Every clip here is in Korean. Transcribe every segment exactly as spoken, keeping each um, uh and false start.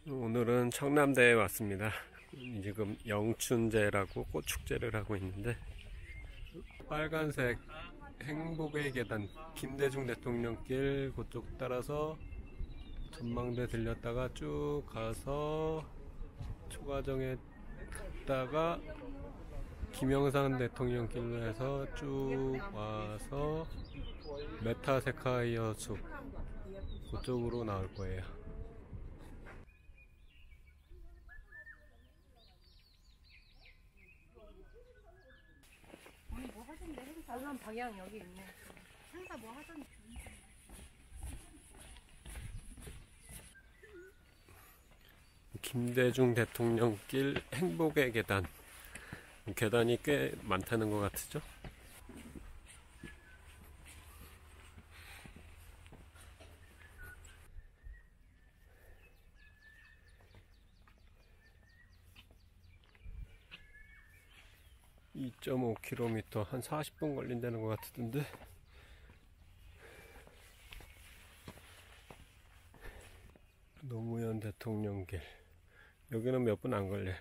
오늘은 청남대에 왔습니다. 지금 영춘제라고 꽃축제를 하고 있는데, 빨간색 행복의 계단 김대중 대통령길 그쪽 따라서 전망대 들렸다가 쭉 가서 초가정에 갔다가 김영삼 대통령길로 해서 쭉 와서 메타세카이어 숲 그쪽으로 나올 거예요. 뭐 하던데? 행사 이런 방향 여기 있네. 행사 뭐 하던데? 김대중 대통령길 행복의 계단. 계단이 꽤 많다는 것 같으죠? 이 점 오 킬로미터 한 사십 분 걸린다는 것 같던데, 노무현 대통령길 여기는 몇 분 안 걸려요.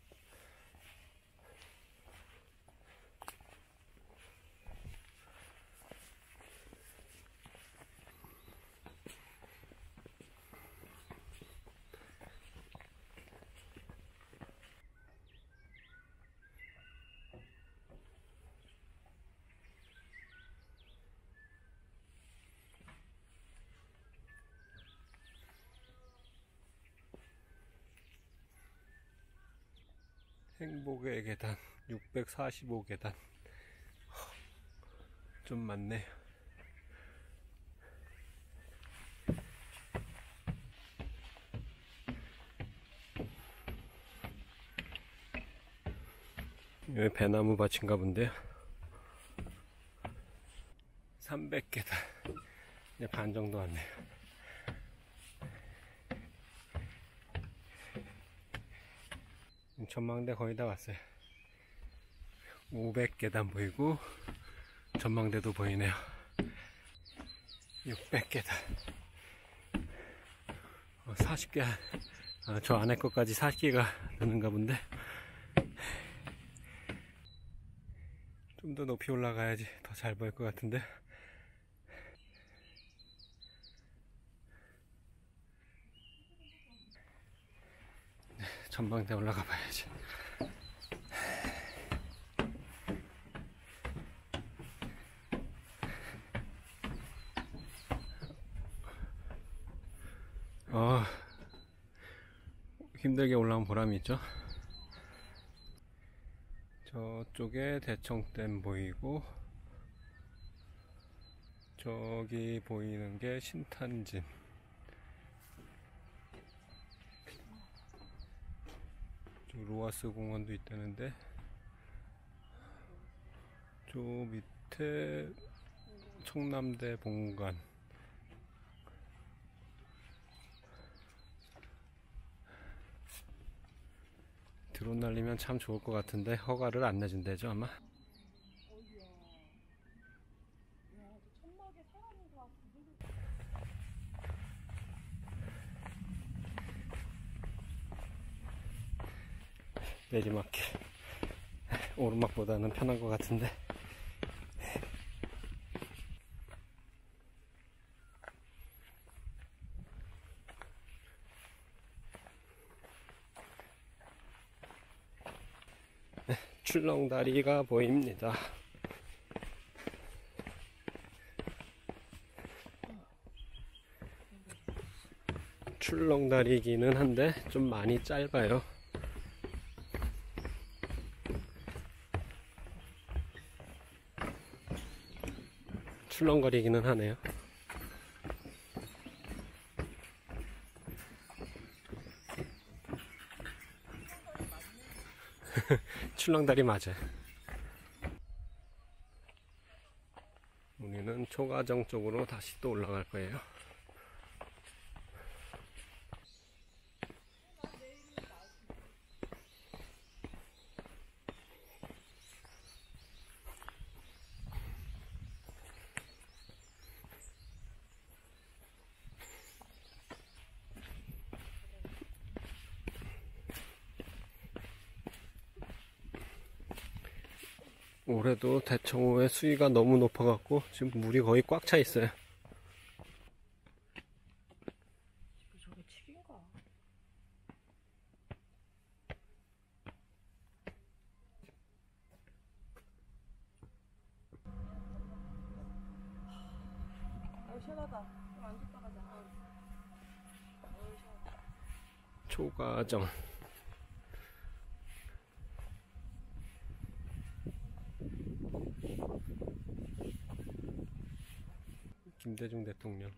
행복의 계단 육백사십오 계단 좀 많네. 여기 배나무 밭인가 본데요. 삼백 계단 이제 반 정도 왔네요. 전망대 거의 다 왔어요. 오백 계단 보이고 전망대도 보이네요. 육백 계단 어, 사십 개, 아, 저 안에 것까지 사십 개가 되는가 본데, 좀 더 높이 올라가야지 더 잘 보일 것 같은데. 전망대 올라가 봐야지. 어, 힘들게 올라온 보람이 있죠. 저쪽에 대청댐 보이고, 저기 보이는 게 신탄진. 로아스 공원도 있다는데, 저 밑에 청남대 본관. 드론 날리면 참 좋을 것 같은데 허가를 안 내준대죠 아마. 내리막길 오르막보다는 편한 것 같은데, 출렁다리가 보입니다. 출렁다리기는 한데 좀 많이 짧아요. 출렁거리기는 하네요. 출렁다리 맞아요. 우리는 초가정 쪽으로 다시 또 올라갈 거예요. 올해도 대청호의 수위가 너무 높아갖고 지금 물이 거의 꽉 차 있어요. 저게 칙인가? 어, 시원하다. 안 줬다 가자. 초가정. 김대중 대통령.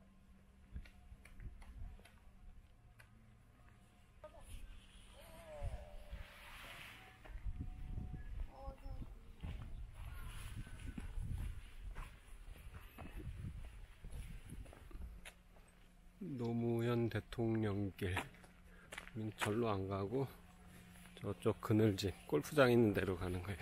노무현 대통령길. 절로 안 가고 저쪽 그늘집 골프장 있는 데로 가는 거예요.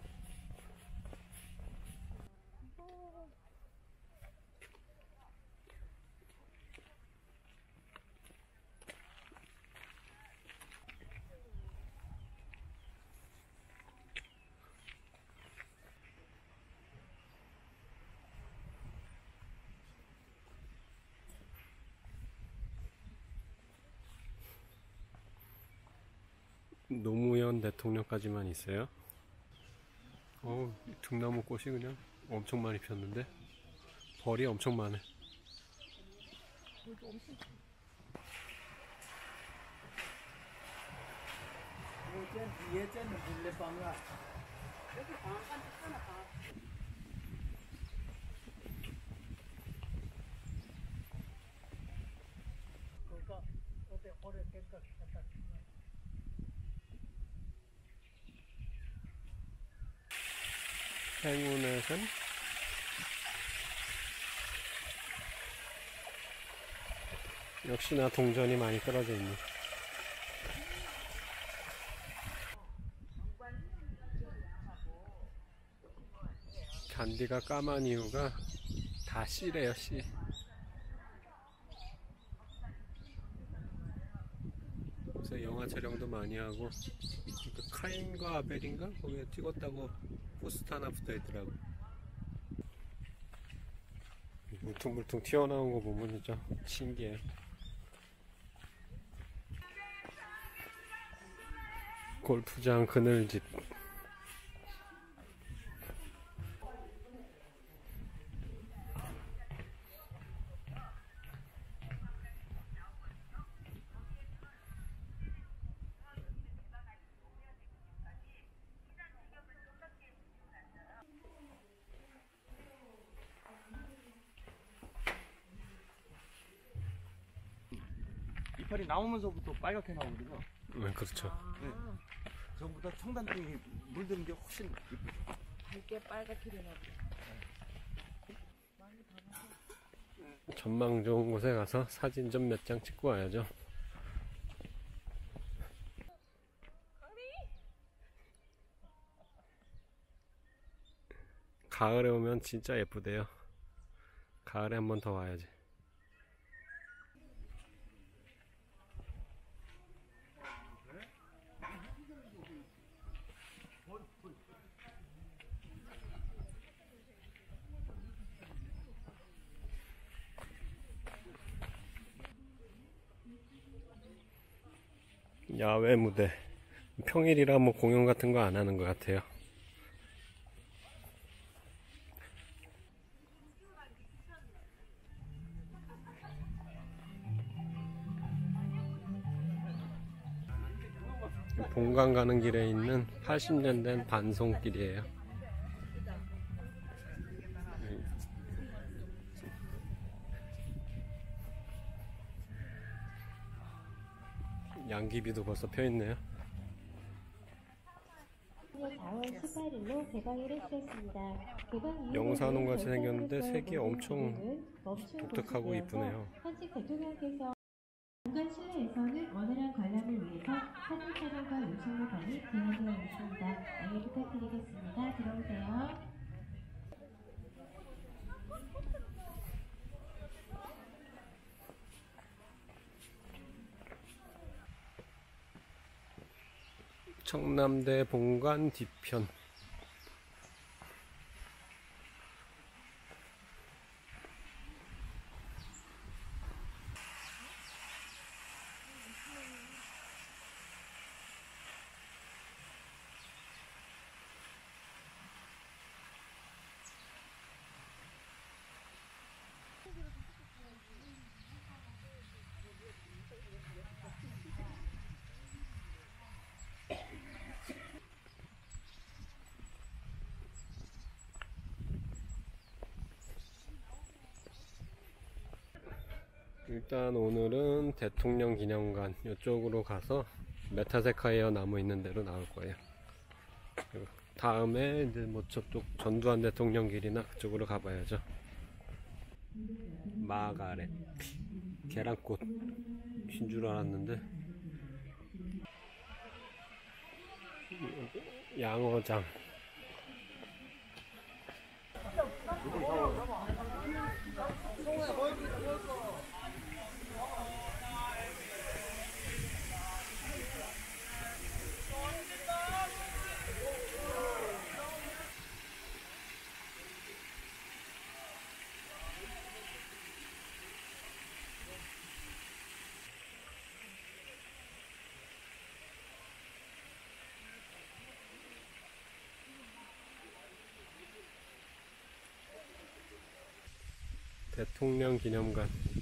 노무현 대통령까지만 있어요. 어, 등나무 꽃이 그냥 엄청 많이 폈는데 벌이 엄청 많네. 여기 방앗간 하나 봐. 행운의 산. 역시나 동전이 많이 떨어져 있네. 잔디가 까만 이유가 다 씨래요, 씨. 그래서 영화 촬영도 많이 하고, 그 카인과 아벨인가? 거기에 찍었다고 포스터 하나 붙어 있더라고. 물퉁물퉁 튀어나온 거 보면 진짜 신기해. 골프장 그늘집. 이파리 나오면서부터 빨갛게 나오거든요. 네, 그렇죠. 네. 전보다 청단등이 물드는 게 훨씬 이쁘죠. 밝게 빨갛게 되나 보다. 전망 좋은 곳에 가서 사진 좀 몇 장 찍고 와야죠. 가을에 오면 진짜 예쁘대요. 가을에 한 번 더 와야지. 야외 무대. 평일이라 뭐 공연 같은 거 안 하는 것 같아요. 본관 가는 길에 있는 팔십 년 된 반송길이에요. 양귀비도 벌써 펴있네요. 사월 십팔일로 개방을 했었습니다. 개방 영산홍 같이 생겼는데 색이 엄청 독특하고 이쁘네요. 현직 대통령께서 공간 실내에서는 원활한 관람을 위해서 사진 촬영과 요청 보관이 진행되어 있습니다. 양해 부탁드리겠습니다. 들어오세요. 청남대 본관 뒤편. 일단 오늘은 대통령 기념관 이쪽으로 가서 메타세카이어 나무 있는 데로 나올 거예요. 그리고 다음에 이제 뭐 저쪽 전두환 대통령 길이나 그쪽으로 가봐야죠. 마가렛 계란꽃인 줄 알았는데 양어장. 대통령 기념관.